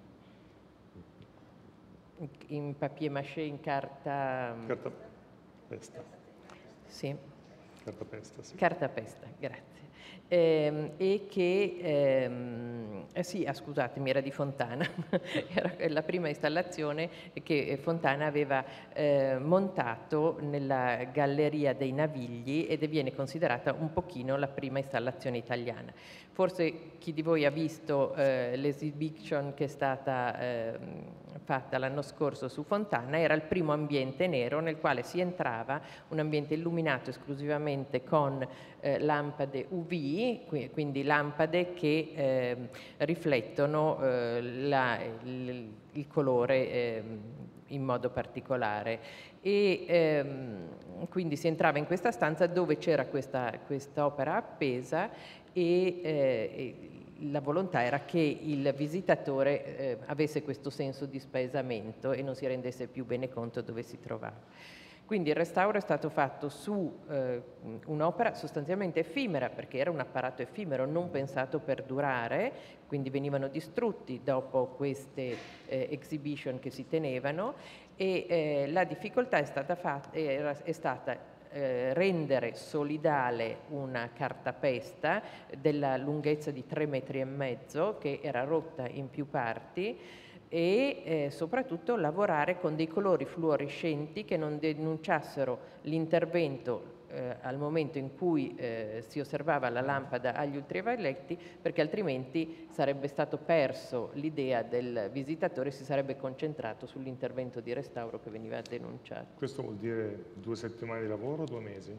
in papier-mâché, in carta... Carta pesta. Sì. Cartapesta, sì. Cartapesta, grazie. Eh, e che, ehm, eh sì, ah, scusatemi, era di Fontana, era la prima installazione che Fontana aveva eh, montato nella Galleria dei Navigli ed viene considerata un pochino la prima installazione italiana. Forse chi di voi ha visto eh, l'exhibition che è stata eh, fatta l'anno scorso su Fontana, era il primo ambiente nero nel quale si entrava, un ambiente illuminato esclusivamente con eh, lampade U V, quindi lampade che eh, riflettono eh, la, il, il colore eh, in modo particolare. E ehm, quindi si entrava in questa stanza dove c'era questa quest'opera appesa e, eh, e la volontà era che il visitatore eh, avesse questo senso di spaesamento e non si rendesse più bene conto dove si trovava. Quindi il restauro è stato fatto su eh, un'opera sostanzialmente effimera, perché era un apparato effimero, non pensato per durare, quindi venivano distrutti dopo queste eh, exhibition che si tenevano, e eh, la difficoltà è stata, fatta, era, è stata Eh, rendere solidale una cartapesta della lunghezza di tre metri e mezzo, che era rotta in più parti, e eh, soprattutto lavorare con dei colori fluorescenti che non denunciassero l'intervento eh, al momento in cui eh, si osservava la lampada agli ultravioletti, perché altrimenti sarebbe stato perso l'idea del visitatore, si sarebbe concentrato sull'intervento di restauro che veniva denunciato. Questo vuol dire due settimane di lavoro o due mesi?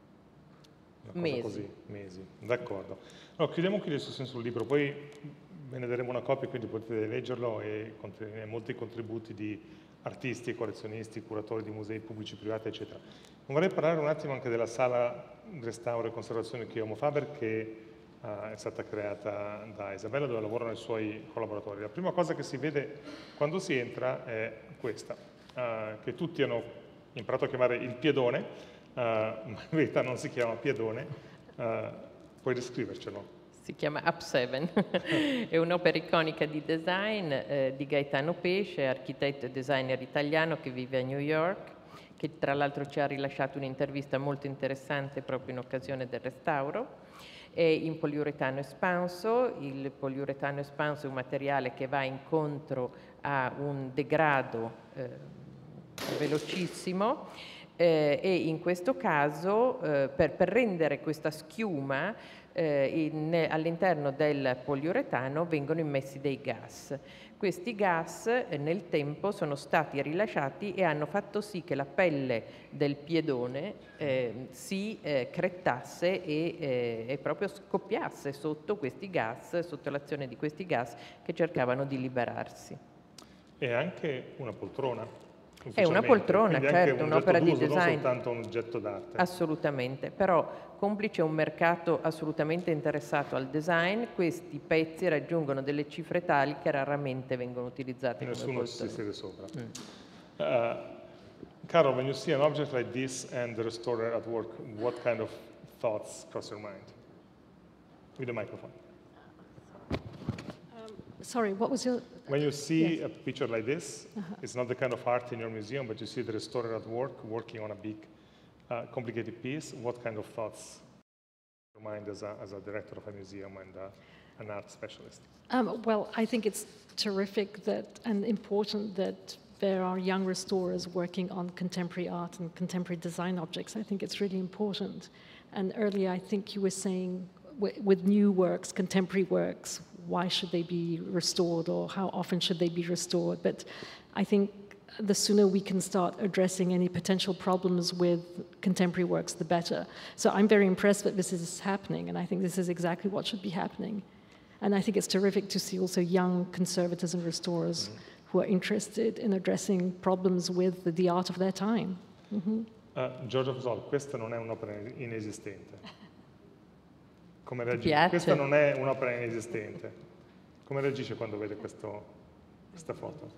Una cosa mesi. Così, mesi, d'accordo. Allora, chiudiamo qui le discussioni sul libro, poi ve ne daremo una copia, quindi potete leggerlo, e contiene molti contributi di artisti, collezionisti, curatori di musei pubblici, privati, eccetera. Non vorrei parlare un attimo anche della sala restauro e conservazione qui a Homo Faber, che uh, è stata creata da Isabella, dove lavorano i suoi collaboratori. La prima cosa che si vede quando si entra è questa, uh, che tutti hanno imparato a chiamare il piedone, uh, ma in verità non si chiama piedone. Uh, puoi descrivercelo? Si chiama Up seven, è un'opera iconica di design eh, di Gaetano Pesce, architetto e designer italiano che vive a New York, che tra l'altro ci ha rilasciato un'intervista molto interessante proprio in occasione del restauro. È in poliuretano espanso. Il poliuretano espanso è un materiale che va incontro a un degrado eh, velocissimo, eh, e in questo caso eh, per, per rendere questa schiuma eh, all'interno del poliuretano vengono immessi dei gas. Questi gas eh, nel tempo sono stati rilasciati e hanno fatto sì che la pelle del piedone eh, si eh, crettasse e, eh, e proprio scoppiasse sotto questi gas, sotto l'azione di questi gas che cercavano di liberarsi. E anche una poltrona. È una poltrona, certo, un'opera di design. Non soltanto un oggetto d'arte. Assolutamente, però complice un mercato assolutamente interessato al design, questi pezzi raggiungono delle cifre tali che raramente vengono utilizzati come poltrone. Nessuno si siede sopra. Mm. Uh, Carol, when you see an object like this and the restorer at work, what kind of thoughts cross your mind? With the microphone. Um, sorry, what was your... When you see yes. a picture like this, uh-huh. It's not the kind of art in your museum, but you see the restorer at work, working on a big, uh, complicated piece, what kind of thoughts in your mind as a, as a director of a museum and uh, an art specialist? Um, well, I think it's terrific that and important that there are young restorers working on contemporary art and contemporary design objects. I think it's really important. And earlier, I think you were saying, with new works, contemporary works, why should they be restored, or how often should they be restored? But I think the sooner we can start addressing any potential problems with contemporary works, the better. So I'm very impressed that this is happening, and I think this is exactly what should be happening. And I think it's terrific to see also young conservators and restorers mm-hmm. who are interested in addressing problems with the, the art of their time. Mm-hmm. uh, Giorgio Fasol, questa non è un'opera inesistente. Come reagisce? Piace. Questa non è un'opera inesistente. Come reagisce quando vede questo, questa foto?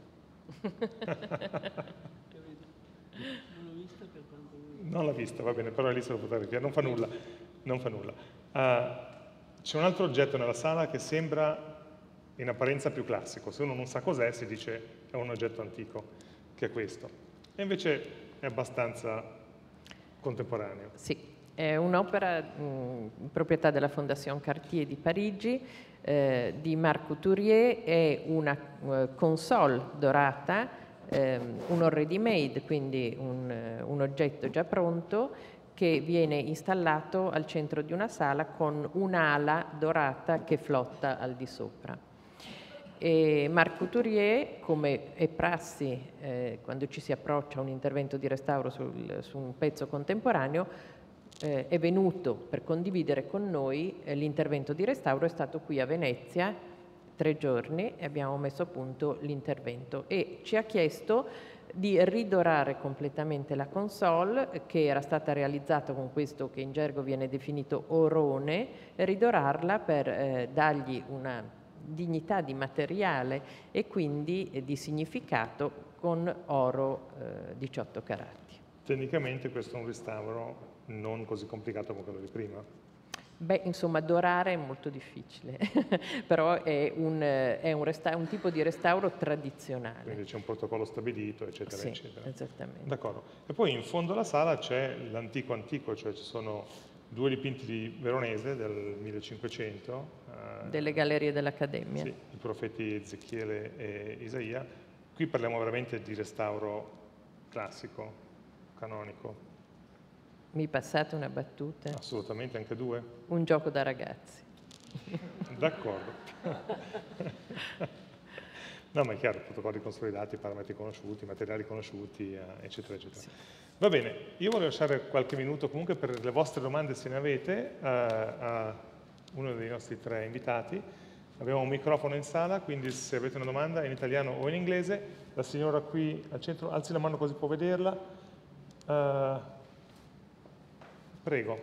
Non l'ha vista, va bene, però è lì se lo potete vedere, non fa nulla. Non fa nulla. Uh, c'è un altro oggetto nella sala che sembra in apparenza più classico. Se uno non sa cos'è, si dice è un oggetto antico, che è questo. E invece è abbastanza contemporaneo. Sì, è un'opera mh, proprietà della Fondation Cartier di Parigi, eh, di Marc Couturier. È una uh, console dorata, eh, un already made, quindi un, uh, un oggetto già pronto, che viene installato al centro di una sala con un'ala dorata che flotta al di sopra. E Marc Couturier, come è prassi eh, quando ci si approccia a un intervento di restauro sul, su un pezzo contemporaneo, eh, è venuto per condividere con noi eh, l'intervento di restauro. È stato qui a Venezia tre giorni e abbiamo messo a punto l'intervento e ci ha chiesto di ridorare completamente la console, che era stata realizzata con questo che in gergo viene definito orone, ridorarla per eh, dargli una dignità di materiale e quindi eh, di significato con oro eh, diciotto carati. Tecnicamente questo è un restauro non così complicato come quello di prima. Beh, insomma, dorare è molto difficile, però è, un, è un, un tipo di restauro tradizionale. Quindi c'è un protocollo stabilito, eccetera, sì, eccetera. Esattamente. D'accordo. E poi in fondo alla sala c'è l'antico antico, cioè ci sono due dipinti di Veronese del millecinquecento. Eh, Delle gallerie dell'Accademia. Sì, i profeti Ezechiele e Isaia. Qui parliamo veramente di restauro classico, canonico. Mi passate una battuta? Assolutamente, anche due. Un gioco da ragazzi. D'accordo. No, ma è chiaro, protocolli consolidati, parametri conosciuti, materiali conosciuti, eccetera, eccetera. Sì. Va bene, io voglio lasciare qualche minuto comunque per le vostre domande, se ne avete, uh, a uno dei nostri tre invitati. Abbiamo un microfono in sala, quindi se avete una domanda in italiano o in inglese, la signora qui al centro, alzi la mano così può vederla. Uh, Prego.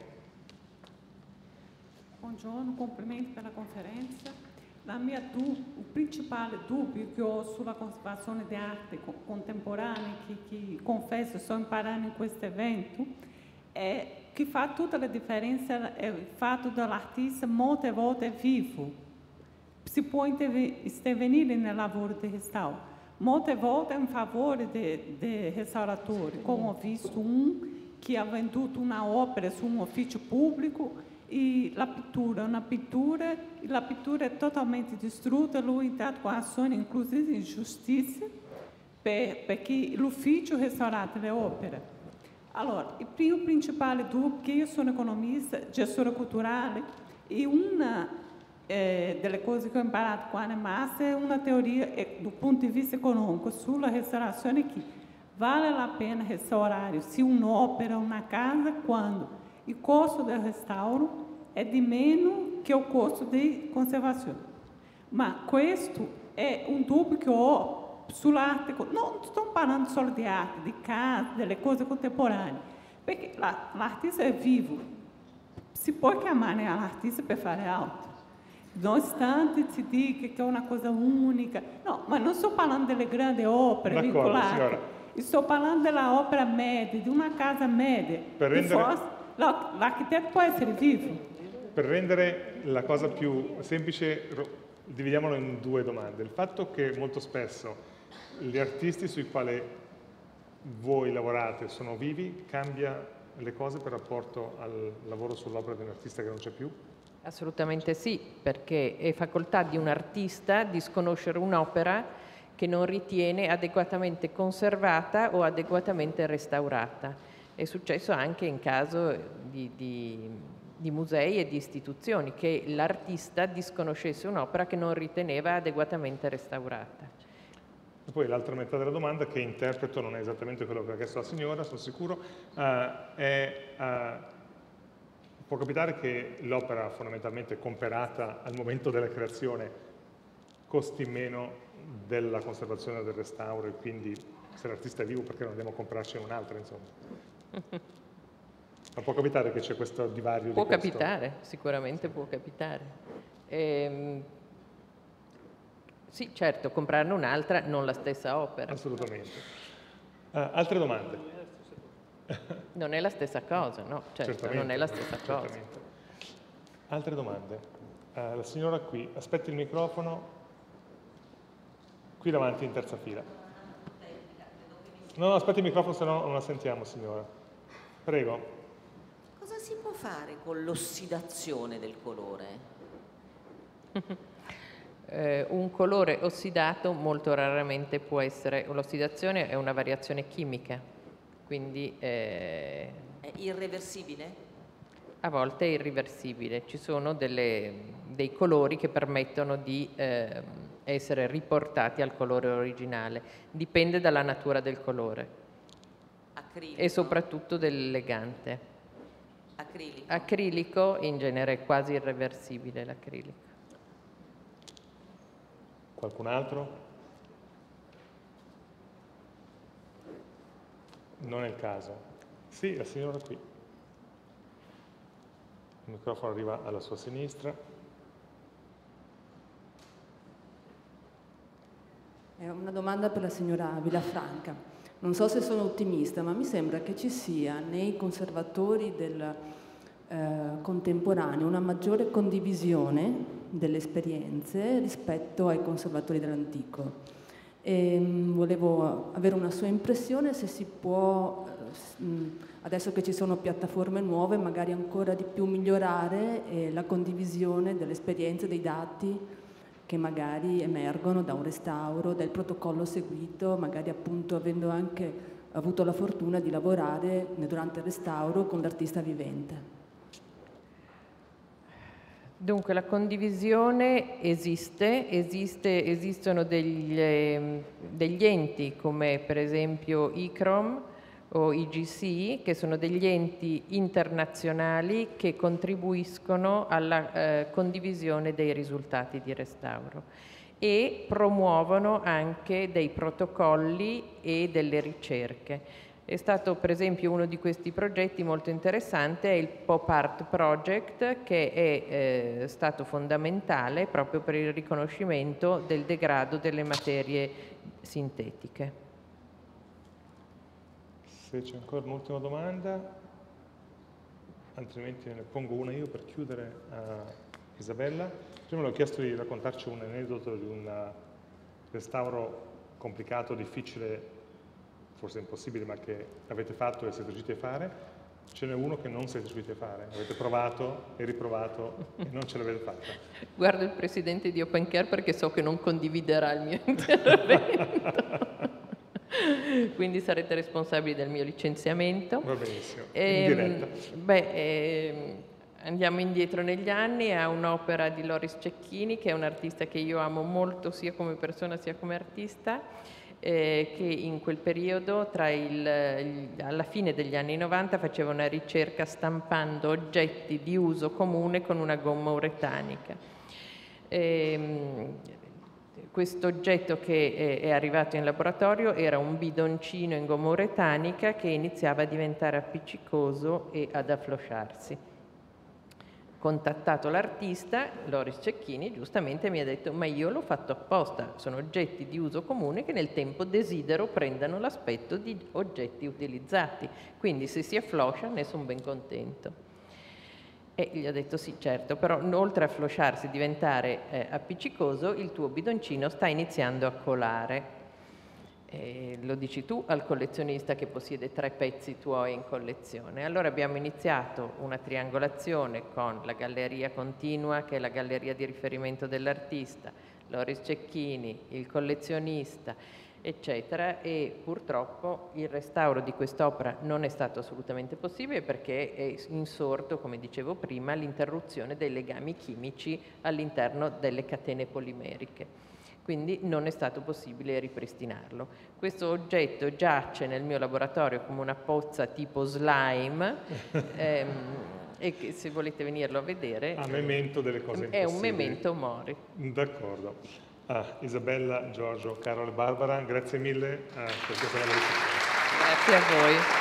Buongiorno, complimenti per la conferenza. La mia du- il principale dubbio che ho sulla conservazione di arte co- contemporanea, che, che confesso sto imparando in questo evento, è che fa tutta la differenza è il fatto dell'artista molte volte è vivo. Si può interve- intervenire nel lavoro di restauro. Molte volte è in favore dei restauratori, come ho visto un che ha venduto una opera su un ufficio pubblico e la pittura, una pittura, e la pittura è totalmente distrutta, lui è entrato con azioni inclusive in giustizia per, perché l'ufficio ha restaurato le opere. Allora, il primo principale dubbio, che io sono economista, gestore culturale, e una eh, delle cose che ho imparato qua nel master è una teoria eh, dal punto di vista economico sulla restaurazione che vale la pena restaurare se un'opera, una casa, quando il costo del restauro è di meno che il costo di conservazione. Ma questo è un dubbio che ho sull'arte, non sto parlando solo di arte, di casa, delle cose contemporanee, perché la, l'artista è vivo, si può chiamare l'artista per fare altro. Nonostante si dica che è una cosa unica, no, ma non sto parlando delle grandi opere vincolate. Signora. Sto parlando dell'opera media, di una casa media. Per rendere... forse, l'architetto può essere vivo. Per rendere la cosa più semplice, dividiamolo in due domande. Il fatto che molto spesso gli artisti sui quali voi lavorate sono vivi cambia le cose per rapporto al lavoro sull'opera di un artista che non c'è più? Assolutamente sì, perché è facoltà di un artista di sconoscere un'opera che non ritiene adeguatamente conservata o adeguatamente restaurata. È successo anche in caso di, di, di musei e di istituzioni, che l'artista disconoscesse un'opera che non riteneva adeguatamente restaurata. E poi l'altra metà della domanda, che interpreto, non è esattamente quello che ha chiesto la signora, sono sicuro, uh, è uh, può capitare che l'opera fondamentalmente comperata al momento della creazione costi meno della conservazione del restauro, e quindi se l'artista è vivo perché non andiamo a comprarci un'altra, insomma. Ma può capitare che c'è questo divario? Può di questo? capitare, sicuramente può capitare. Ehm, sì, certo, comprarne un'altra, non la stessa opera. Assolutamente. Uh, altre domande? Non è la stessa cosa, no? Certo, Certamente, non è la stessa cosa. certamente. Altre domande? Uh, la signora qui, aspetti il microfono, qui davanti in terza fila. No, no, aspetti il microfono, se no non la sentiamo, signora. Prego. Cosa si può fare con l'ossidazione del colore? Eh, un colore ossidato molto raramente può essere, l'ossidazione è una variazione chimica, quindi eh, È irreversibile? a volte è irriversibile. Ci sono delle, dei colori che permettono di eh, essere riportati al colore originale, dipende dalla natura del colore. Acrilico? E soprattutto dell'elegante. Acrilico? Acrilico in genere è quasi irreversibile l'acrilico. Qualcun altro? Non è il caso. Sì, la signora qui. Il microfono arriva alla sua sinistra. È una domanda per la signora Villafranca. Non so se sono ottimista, ma mi sembra che ci sia nei conservatori del eh, contemporaneo una maggiore condivisione delle esperienze rispetto ai conservatori dell'antico. E, mh, volevo avere una sua impressione se si può, eh, mh, adesso che ci sono piattaforme nuove, magari ancora di più migliorare eh, la condivisione delle esperienze, dei dati che magari emergono da un restauro, dal protocollo seguito, magari appunto avendo anche avuto la fortuna di lavorare durante il restauro con l'artista vivente. Dunque la condivisione esiste, esiste esistono degli, degli enti come per esempio I C R O M o I G C, che sono degli enti internazionali che contribuiscono alla eh, condivisione dei risultati di restauro e promuovono anche dei protocolli e delle ricerche. È stato per esempio uno di questi progetti molto interessante, è il Pop Art Project, che è eh, stato fondamentale proprio per il riconoscimento del degrado delle materie sintetiche. Se c'è ancora un'ultima domanda, altrimenti ne pongo una io per chiudere a Isabella. Prima le ho chiesto di raccontarci un aneddoto di un restauro complicato, difficile, forse impossibile, ma che avete fatto e siete riusciti a fare. Ce n'è uno che non siete riusciti a fare, avete provato e riprovato e non ce l'avete fatta. Guardo il presidente di Open Care perché so che non condividerà il mio intervento. Quindi sarete responsabili del mio licenziamento. Va benissimo, E, in diretta. beh, eh, andiamo indietro negli anni a un'opera di Loris Cecchini, che è un artista che io amo molto sia come persona sia come artista, eh, che in quel periodo, tra il, il, alla fine degli anni novanta, faceva una ricerca stampando oggetti di uso comune con una gomma uretanica. E, questo oggetto che è arrivato in laboratorio era un bidoncino in gomma uretanica che iniziava a diventare appiccicoso e ad afflosciarsi. Contattato l'artista, Loris Cecchini, giustamente mi ha detto: ma io l'ho fatto apposta, sono oggetti di uso comune che nel tempo desidero prendano l'aspetto di oggetti utilizzati, quindi se si affloscia ne sono ben contento. E gli ho detto: sì, certo, però oltre a flosciarsi e diventare eh, appiccicoso, il tuo bidoncino sta iniziando a colare. E lo dici tu al collezionista che possiede tre pezzi tuoi in collezione. Allora abbiamo iniziato una triangolazione con la galleria continua, che è la galleria di riferimento dell'artista, Loris Cecchini, il collezionista, eccetera, e purtroppo il restauro di quest'opera non è stato assolutamente possibile perché è insorto, come dicevo prima, l'interruzione dei legami chimici all'interno delle catene polimeriche. Quindi non è stato possibile ripristinarlo. Questo oggetto giace nel mio laboratorio come una pozza tipo slime ehm, e che, se volete venirlo a vedere... A memento delle cose impossibili. È un memento mori. D'accordo. Ah, Isabella, Giorgio, Carol e Barbara, grazie mille eh, per questa bella discussione. Grazie a voi.